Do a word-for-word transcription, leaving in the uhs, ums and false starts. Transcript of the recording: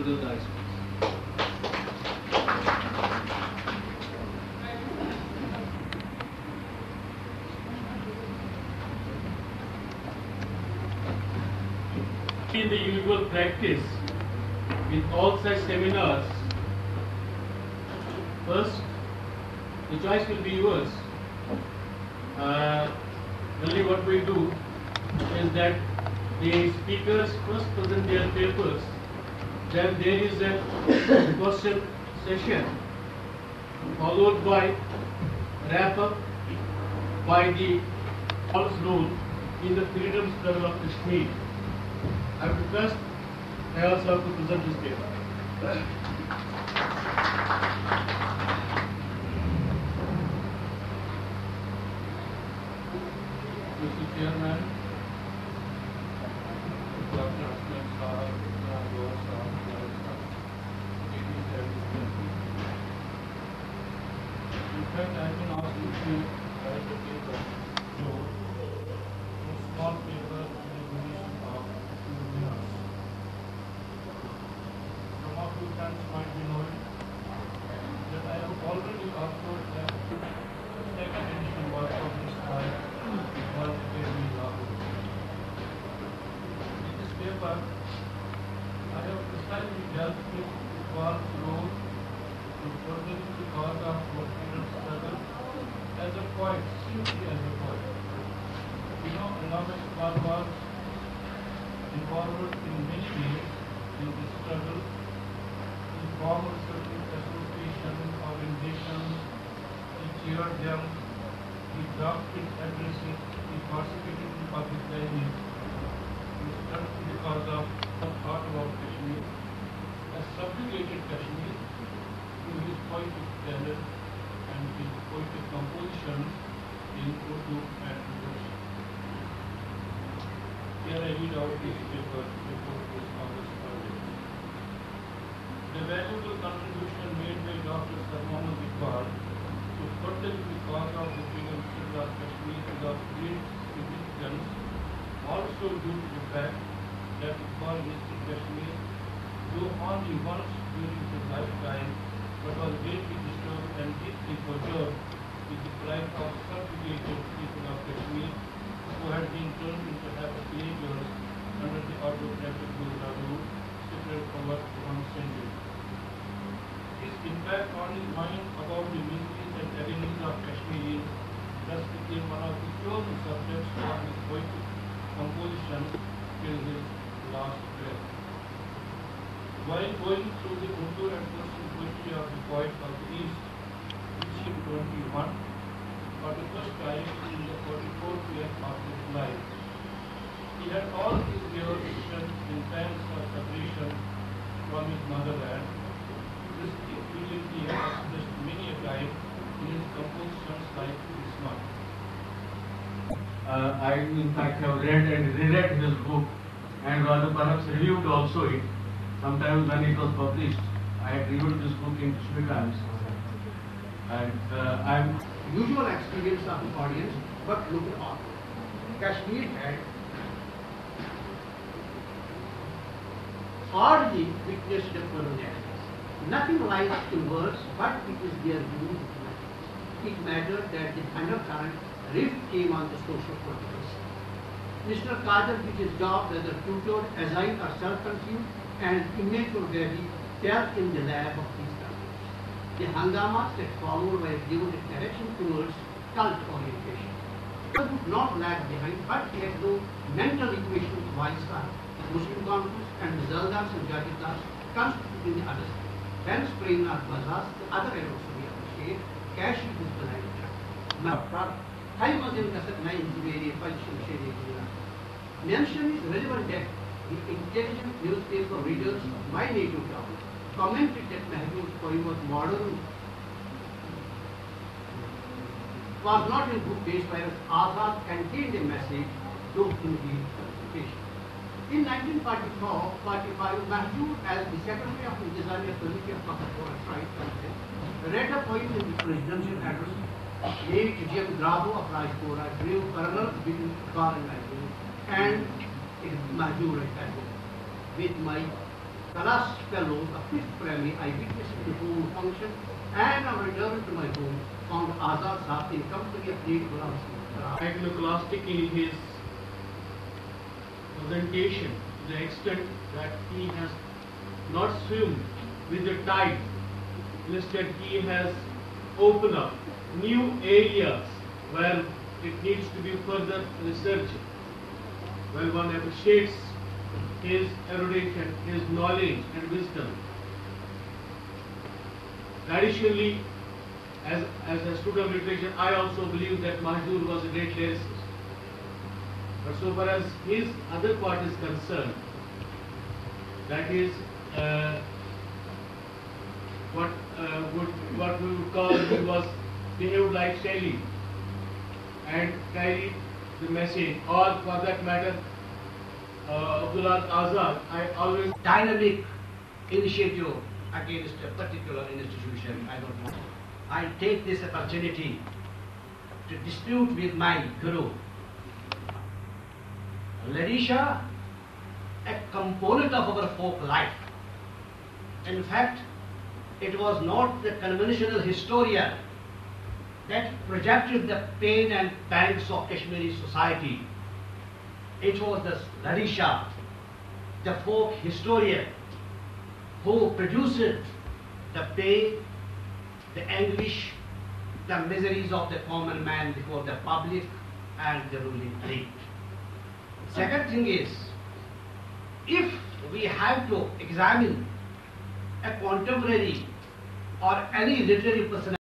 further the ice. In the usual practice with all such seminars, first the choice will be yours. Uh, only what we do is that the speakers first present their papers, then there is a question session followed by wrap up by the false rule in the freedom struggle of Kashmir. I have to first, I also have to present this paper. Mister Chairman, Doctor Aslam Sahab, Goa Sahab, ladies and gentlemen. In fact, I have been asked to write the paper, so a small paper in the duration of two minutes. Some of you friends might be knowing that I have already authored a second edition was published by World Academy Lahore. In this paper, I have precisely dealt with Iqbal's role in furthering the cause of our freedom struggle as a poet, simply as a poet. You know, Allama Iqbal was involved in many ways in this struggle. He formed certain associations, organizations, he chaired them, he drafted addresses, he participated in public rallies, he stood the cause of the heart of Kashmir, has subjugated Kashmir through his poetic talent and his poetic compositions in Urdu and English. Here I read out this paper before this August project. The valuable contribution made by Doctor Sir Mohammad Iqbal to further the cause of the freedom struggle of Kashmir is of great significance, also due to the fact that Iqbal visited Kashmir, though only once during his lifetime, but was greatly disturbed and deeply perturbed with the plight of subjugated people of Kashmir who had been turned into half-slaves under the autocratic rule spread over one century. His impact on his mind about the miseries and agonies of Kashmiris thus became one of the chosen subjects for his poetic composition till his last breath. While going through the Urdu and Persian poetry of the poet of the East, reaching twenty-one, for the first time in the forty-fourth year of his life, he had all his years spent in times of separation from his motherland. This feeling he had expressed many a time in his compositions like this one. Uh, I in fact have read and reread his book and rather perhaps reviewed also it. Sometimes when it was published, I had reviewed this book in Kashmir Times. And uh, I'm usual experience of the audience, but look at all. Kashmir had hardly witnessed a colonialism. Nothing lies in words, but it is their view. It mattered that the undercurrent rift came on the social political scene. Mister Kadir did his job whether tutored, assigned or self-consumed, and immature Gandhi dealt in the lab of these countries. The hangamas that followed were given a direction towards cult orientation. He would not lag behind, but he had no mental equation of vice versa. Muslim conference and the Zaldas and Jajitas constituting the other side. Then Spring or Bazas, the other arrows we appreciate, cash is the line. Now, high was in Kasat nine, very function shading. Mention is relevant that the intelligent newspaper readers of my native town commented that Mahbub's poem was modern, was not in good taste, whereas Azad contained a message, though in the presentation. In nineteen forty-four forty-five, Mahbub, as the secretary of the Intizamiya Committee of Pakistan, right, read a poem in the presidential address, named Jim Grabo of Rajpura, brave colonel between Iqbal and Mahbub, and it is Mahbub right there with my The last fellow, the fifth primary, I witnessed the home function, and on return to my home, found Azad Sahib in company of Late Ghulam Singh. Iconoclastic in his presentation to the extent that he has not swum with the tide. Instead, he has opened up new areas where it needs to be further researched. Well, one appreciates his erudition, his knowledge and wisdom. Traditionally, as, as a student of literature, I also believe that Mahjoor was a great lyricist. But so far as his other part is concerned, that is uh, what uh, would what we would call he was behaved like Shelley and carried the message, or for that matter, uh, Abdullah Azad. I always Dynamic initiative against a particular institution, I don't know. I take this opportunity to dispute with my guru. Larisha, a component of our folk life. In fact, it was not the conventional historian that projected the pain and pangs of Kashmiri society. It was the Larisha, the folk historian, who produced the pain, the anguish, the miseries of the common man before the public and the ruling elite. Second thing is, if we have to examine a contemporary or any literary person